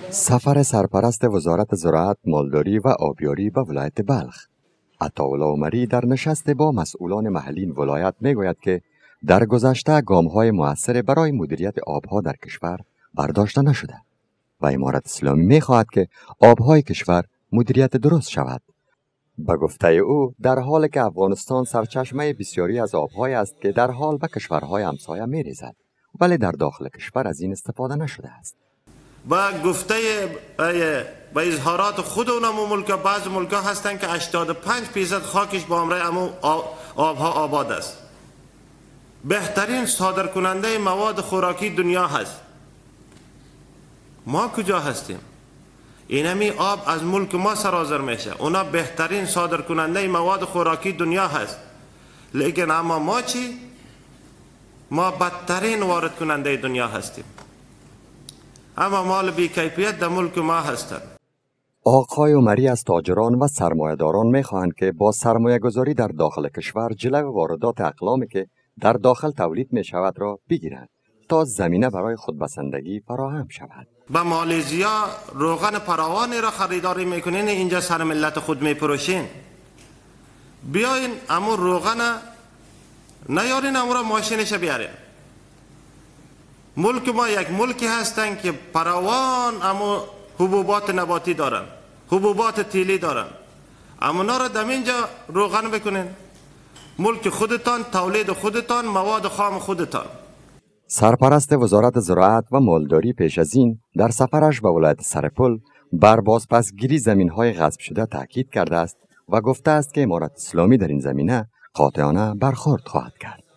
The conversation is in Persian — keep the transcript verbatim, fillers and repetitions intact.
سفر سرپرست وزارت زراعت، مالداری و آبیاری به ولایت بلخ. عطاالله عمری در نشست با مسئولان محلی این ولایت میگوید که در گذشته گام‌های مؤثر برای مدیریت آبها در کشور برداشته نشده و امارت اسلامی می‌خواهد که آبهای کشور مدیریت درست شود. به گفته او در حالی که افغانستان سرچشمه بسیاری از آبهای است که در حال به کشورهای همسایه می‌ریزد، ولی در داخل کشور از این استفاده نشده است. با گفته با اظهارات خود اونم ملک بعض ملک ها هستن که هشتاد و پنج درصد خاکش با امرای امو آبها آباد است. بهترین صادر کننده مواد خوراکی دنیا هست. ما کجا هستیم؟ اینمی آب از ملک ما سرازر میشه. اونا بهترین صادر کننده مواد خوراکی دنیا هست. لیکن اما ما چی؟ ما بدترین وارد کننده دنیا هستیم. اما مال بی کیفیت در ملک ما هستند. آقای عمری از تاجران و سرمایه‌داران می‌خواهند که با سرمایه‌گذاری در داخل کشور جلو واردات اقلامی که در داخل تولید می‌شود را بگیرند تا زمینه برای خودبسندگی فراهم شود. با مالزیا روغن فراوانی را خریداری میکنین، اینجا سر ملت خود میپروشین. بیاین امو روغن نیارین، امو را ماشینش بیارین. ملک ما یک ملکی هستن که فراوان اما حبوبات نباتی دارن، حبوبات تیلی دارن، اما اونا را در اینجا روغن بکنین. ملک خودتان، تولید خودتان، مواد خام خودتان. سرپرست وزارت زراعت و مالداری پیش از این در سفرش به ولایت سرپل بر بازپسگیری زمین‌های غصب شده تاکید کرده است و گفته است که امارت اسلامی در این زمینه قاطعانه برخورد خواهد کرد.